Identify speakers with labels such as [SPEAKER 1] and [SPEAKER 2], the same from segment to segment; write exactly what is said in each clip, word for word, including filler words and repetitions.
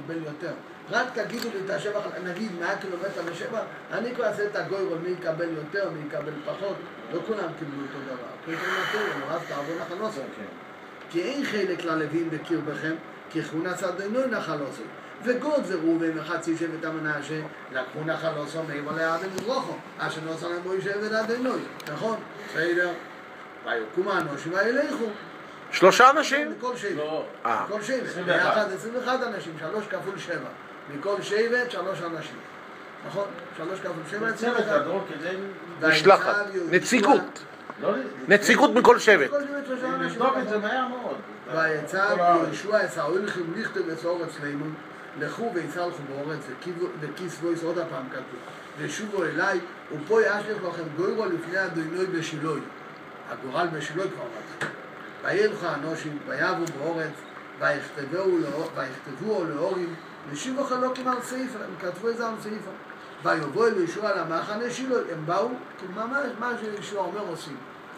[SPEAKER 1] קיבל יותר. רק תגידו לי את השבח, נגיד מאה קילומטר לשבע, אני כבר אעשה את הגוירול, מי יקבל יותר, מי יקבל פחות, לא כולם קיבלו אותו דבר. כי אתם נתנו, אז תעבור נחלוסו. כי אין חלק ללווים בקרבכם, כי כהונס אדינוי נחלוסו. וגוד זה ראובן וחצי שבט המנשה, לקחו נחלוסו מעבר לאבן מזרוחו, אשר נוסע להם בו שבט אדינוי, נכון? בסדר. ויקום האנושים וילכו.
[SPEAKER 2] שלושה אנשים?
[SPEAKER 1] מכל שבט.
[SPEAKER 3] לא.
[SPEAKER 1] מכל שבט. ביחד עשרים ואחד אנשים, שלוש כפול שבע. מכל שבט שלוש אנשים. נכון? שלוש כפול שבע.
[SPEAKER 3] צוות הדרור כדי...
[SPEAKER 2] משלחת. נציגות. נציגות מכל שבט.
[SPEAKER 3] נבדוק את זה מהר מאוד.
[SPEAKER 1] ויצב יהושע עשה הולכים לכתוב את אורץ לימון, לכו ויצלחו באורץ וכיסבו יש עוד הפעם כתוב. ושובו אליי, ופה ישלח לכם גוירו לפני אדינוי בשילוי. הגורל בשילוי כבר מתחיל. וילכו האנושים, ויבו באורץ, ויכתבוהו לאורים, ושיבו חלוקים על סעיפה, הם כתבו את זה על סעיפה. ויבואו אל יהושע על המחנה שלו, הם באו, ממש מה שיהושע אומר עושים.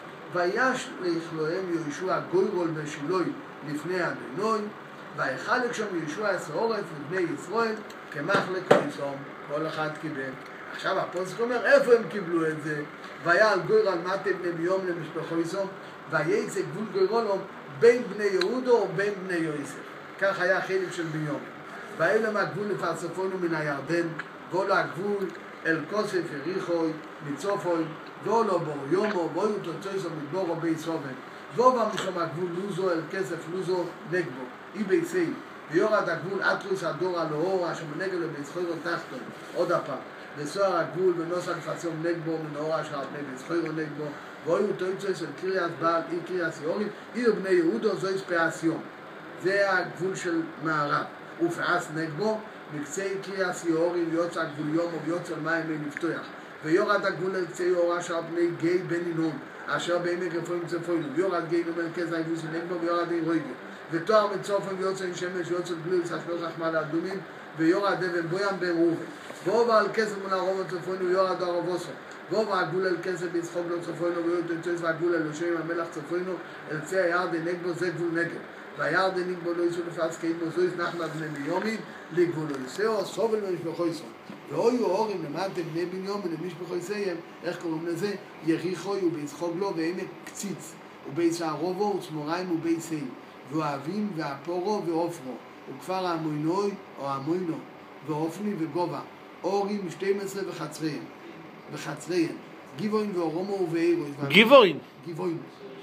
[SPEAKER 1] וישלח להם יהושע גוירול בשילוי לפני אדינוי, ויחלק שם יהושע עשר אורץ לבני ישראל, כמחלק ויסום, כל אחד קיבל. עכשיו הפוסק אומר, איפה הם קיבלו את זה? ויעל גויר על מטה בני ביום למשפחו יסום, וייצא גבול גוירולום בין בני יהודו או בין בני יוסף. כך היה חלק של ביום. ואלה מהגבול לפרצפונו מן הירדן, ואולו הגבול אל כוסף יריחוי, מצופוי, ואולו בור יומו, ואולו תוצאיסו מדבורו בי סובן. ואובה משום הגבול לוזו אל כסף לוזו נגבו, אי בי סי. ויורד הגבול אטרוס הדור על אור, אשר מנגל לביצחוירו תחתון, עוד הפעם. וסוער הגבול ונוסע לפצום נגבו, מנאור אשר על פני ביצחוירו נגבו, ואולו תוצאיס אל קריאס בעל, אי קריאס יורים, אי בני יהודו זו יספעס יום. זה הגבול של מערב. ופעס נגבו, מקצה קריאס יורים, ויוצא הגבול יום ויוצא מים מי לפתוח. ויורד הגבול אל קצה יורה של בני גיא בן אינון, אשר בימי גפויים צפוינו, ויורד גיא נומר כזה היבוס נגבו, ויורד אין רויגו. ותואר מצופן ויוצא אין שמש, ויוצא גליל, סשלוש החמל האדומים, ויורד אבן בוים בן ראובן. ואובר על כסף מן הרוב הצפוינו, ויורד הרבוסו. ואובר הגבול אל כסף ביצחוק לא צפוינו, ויוצא והגבול אל יושבים המלך צפוינו, אל קצה הירדן נגבו, זה גבול נגב. והירדן נגבו לא יסו לפעץ כאיתו, זו יסנחנה בני ביומין, לגבול לא יסאו, סובל במשפחו יסאו. ואויו אורים למדתם בני ביומין, למשפחו יסאיהם, איך קוראים לזה? יריחוי וביצחוק לו, ועמק קציץ, וביס הערובו, וצמוריים וביסאים, ואוהבים והפורו ואופרו, וכפר המוינוי או המוינו, ואופני וגובה, אורים שתים עשרה וחצריהם, וחצריהם, גיבוין ואורומו ובאירוס.
[SPEAKER 2] גיבוין?
[SPEAKER 1] גיבוין.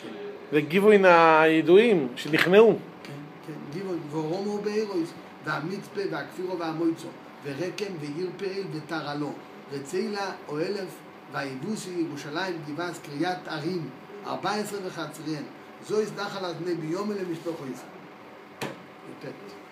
[SPEAKER 2] וגיבוין הידועים שנכנעו.
[SPEAKER 1] כן, כן, גיבוין ואורומו ובאירוס, והמצפה והכפירו והמויצו, ורקם ועיר פאל ותרלו, וציילה או אלף, והיבוסי ירושלים גבעס קריית ערים, ארבע עשרה וחצריהם, זו יסדח על בני ביומין למשפחו ישראל. יפת.